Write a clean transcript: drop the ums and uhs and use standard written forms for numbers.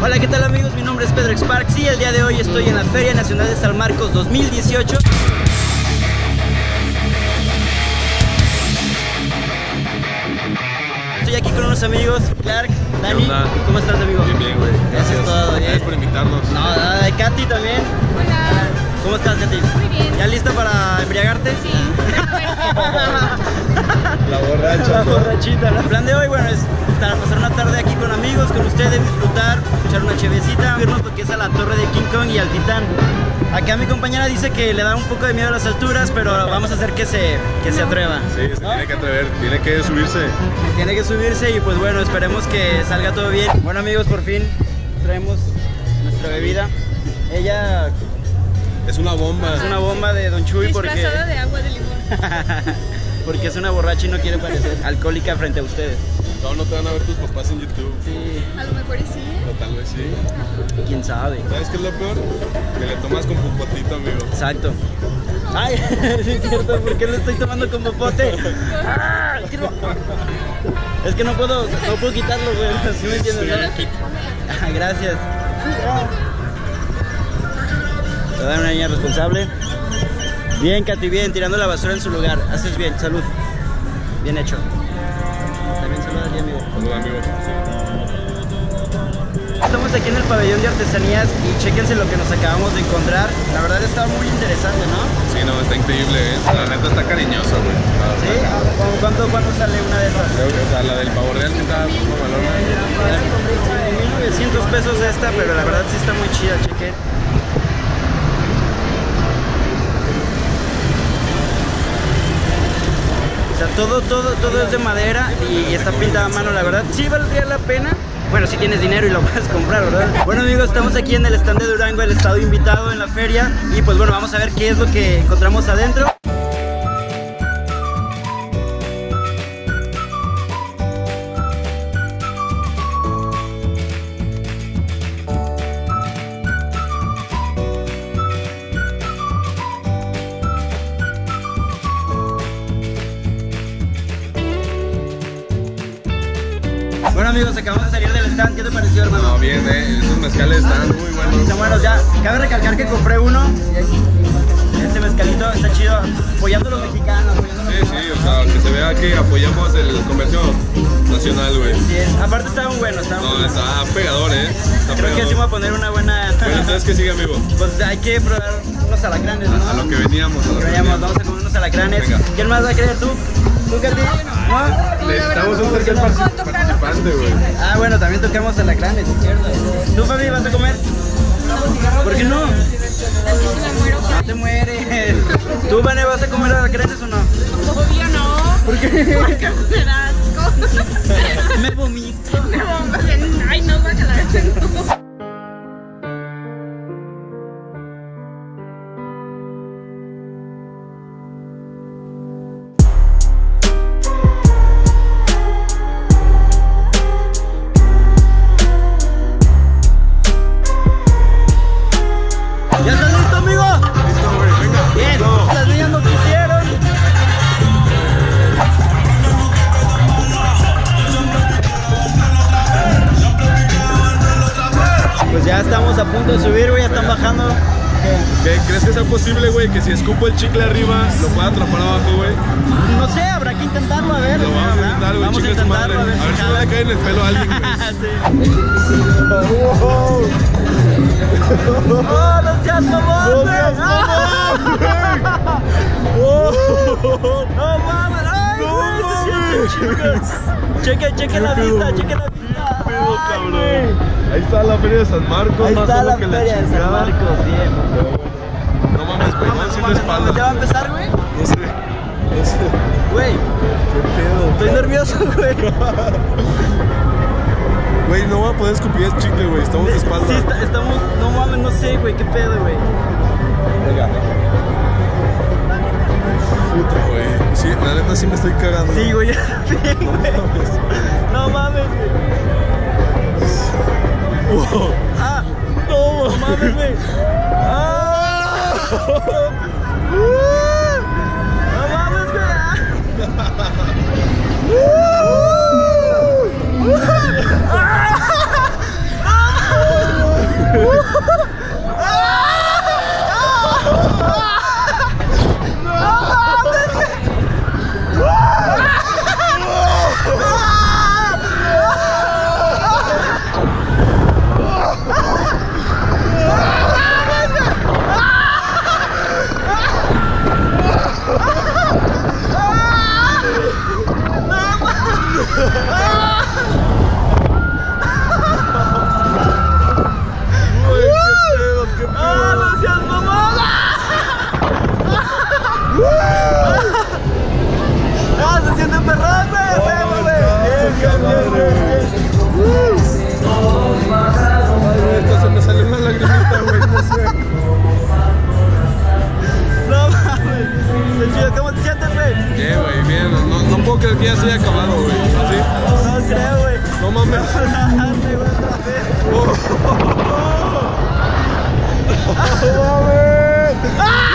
Hola, ¿qué tal amigos? Mi nombre es Pedro Sparks y el día de hoy estoy en la Feria Nacional de San Marcos 2018. Estoy aquí con unos amigos, Clark, Dani. ¿Cómo estás, amigo? Bien, bien, güey. Gracias. Todo bien. Gracias por invitarnos. No, nada, Katy también. Hola. ¿Cómo estás, Katy? Muy bien. ¿Ya lista para embriagarte? Sí. La borracha. La borrachita, ¿no? El plan de hoy, bueno, es para pasar una tarde aquí con amigos, con ustedes, disfrutar, echar una chevecita, irnos porque es a la torre de King Kong y al Titán. Acá mi compañera dice que le da un poco de miedo a las alturas, pero vamos a hacer que se atreva. Sí, se tiene que atrever, tiene que subirse. Tiene que subirse y pues bueno, esperemos que salga todo bien. Bueno amigos, por fin traemos nuestra bebida. Ella Es una bomba. es una bomba de Don Chuy porque Disfrazada de agua de limón. porque es una borracha y no quiere parecer alcohólica frente a ustedes. No te van a ver tus papás en YouTube. Sí, A lo mejor sí. O tal vez sí. quién sabe. ¿Sabes qué es lo peor? Que le tomas con popotito, amigo. Exacto. Ay, sí es cierto, ¿por qué lo estoy tomando con popote? Ah, es que no puedo quitarlo, güey. ¿Sí me entiendes? ¿No? Ah, gracias. Te da una niña responsable. Bien, Katy, bien, tirando la basura en su lugar. Haces bien, salud. Bien hecho. También saluda aquí, amigo. Saludos, amigo. Estamos aquí en el pabellón de artesanías y chéquense lo que nos acabamos de encontrar. La verdad está muy interesante, ¿no? Sí, no, está increíble, ¿eh? La neta está cariñosa, güey. ¿Sí? ¿Cuánto sale una de esas? O sea, la del pavo real sí está como valor. 1900 pesos esta, pero la verdad sí está muy chida, chequen. O sea, todo es de madera y está pintada a mano, la verdad sí valdría la pena. Bueno, si tienes dinero y lo puedes comprar, ¿verdad? Bueno amigos, estamos aquí en el stand de Durango, el estado invitado en la feria. Y pues bueno, vamos a ver qué es lo que encontramos adentro. Bueno amigos, acabamos de salir del stand, ¿qué te pareció, hermano? No, bien, esos mezcales están muy buenos. Están buenos ya. Cabe recalcar que compré uno. Este mezcalito está chido, apoyando a los mexicanos. Sí, o sea, que se vea que apoyamos el comercio nacional, güey. Sí, aparte estaban buenos, No, está pegador, Está Creo que sí me voy a poner una buena. Bueno, entonces, ¿qué sigue, amigo? Pues hay que probar unos alacranes, ¿no? A lo que veníamos. Vamos a comer unos alacranes. Venga. ¿Quién más va a querer tú? ¿Tú, Katy? ¿No? Necesitamos un tercer participante, güey. Ah, bueno, también tocamos alacranes, es cierto. ¿Tú, Fabi, vas a comer? ¿Por qué no? No te mueres. ¿Tú, Vane, vas a comer alacranes o no? Obvio no. ¿Por qué? Porque me da asco. Me vomito. Me bomba. Ay, no, guácala. No. ¿Ya estás listo, amigo? Listo, güey, venga. Bien, las niñas no quisieron. Pues ya estamos a punto de subir, güey, ya están bajando. ¿Qué? ¿Crees que sea posible, güey, que si escupo el chicle arriba lo pueda atrapar abajo, güey? No sé, habrá que intentarlo, a ver. Lo vamos a intentar, güey, Vamos a chingue su madre. intentarlo, A ver si no jala. le cae en el pelo a alguien, güey. ¡Oh, no seas mamón, güey! ¡No mames! ¡Ay, güey! Se siente chido. Cheque la vista, cheque la vista. Pero, Ay, cabrón. güey. Ahí está la feria de San Marcos. Ahí más está solo la que feria de San chingada. Marcos, bien. Pero bueno. No mames, güey, no sirve espalda. ¿Ya va a empezar, güey? No sé. Güey, ¿Qué pedo? estoy nervioso, güey. Güey, no voy a poder escupir el chicle, güey. Estamos de espalda. Sí, estamos... No mames, no sé, güey, qué pedo, güey. Venga. Puta, güey. Sí, la neta sí me estoy cagando. Sí, güey, bien, güey. No mames, güey. Wow. Ah, no mames, güey. Ah. No mames, güey. ¡No mames!